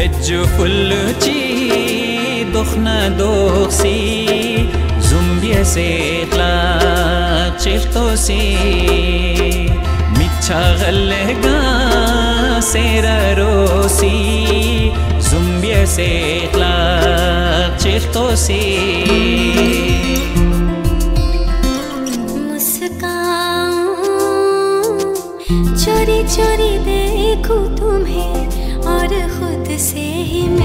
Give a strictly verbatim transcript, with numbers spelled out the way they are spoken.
बेजु फुल्लुची दुखना दोक्सी जुम्बिया से इतलाक चिफ्तोसी मिच्छा गल्लेगा सेरा रोसी जुम्बिया से इतलाक चिफ्तोसी चोरी चोरी देखूं तुम्हें और खुद से ही